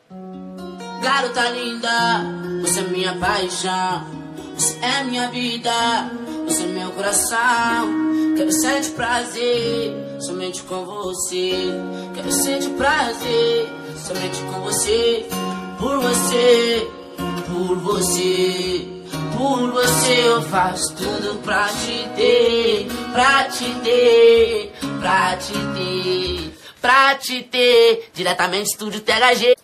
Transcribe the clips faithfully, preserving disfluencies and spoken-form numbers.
Garota linda, você é minha paixão, você é minha vida, você é meu coração. Quero sentir prazer somente com você. Quero sentir prazer somente com você. Por você, por você, por você eu faço tudo pra te ter, pra te ter, pra te ter, pra te ter. Diretamente estúdio T H G.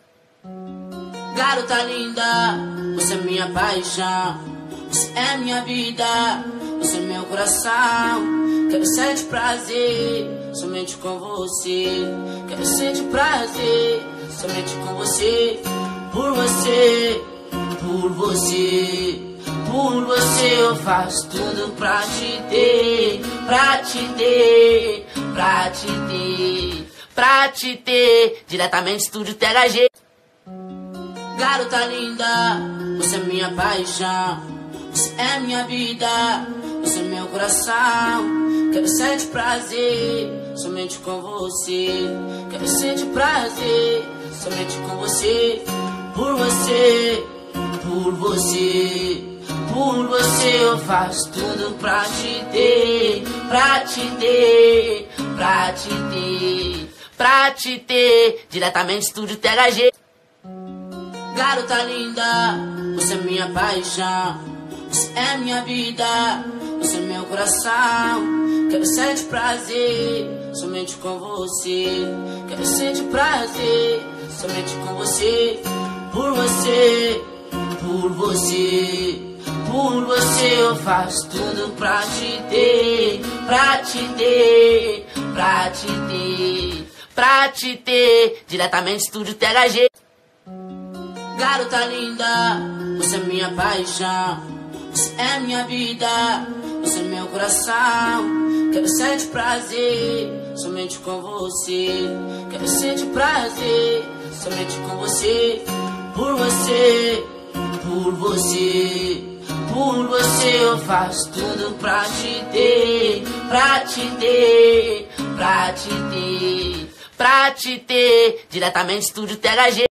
Garota linda, você é minha paixão, você é minha vida, você é meu coração. Quero sentir prazer somente com você. Quero sentir prazer somente com você. Por você, por você, por você eu faço tudo pra te ter, pra te ter, pra te ter, pra te ter. Diretamente estúdio T H G. Garota linda, você é minha paixão, você é minha vida, você é meu coração. Quero sentir prazer somente com você. Quero sentir prazer somente com você. Por você, por você, por você eu faço tudo pra te ter, pra te ter, pra te ter, pra te ter. Diretamente estúdio T H G. Garota linda, você é minha paixão, você é minha vida, você é meu coração. Quero sentir prazer somente com você. Quero sentir prazer somente com você. Por você, por você, por você eu faço tudo pra te ter, pra te ter, pra te ter, pra te ter. Diretamente estúdio T H G. Garota linda, você é minha paixão, você é minha vida, você é meu coração. Quero sentir prazer somente com você. Quero sentir prazer somente com você. Por você, por você, por você eu faço tudo pra te ter, pra te ter, pra te ter, pra te ter. Diretamente estúdio T H G.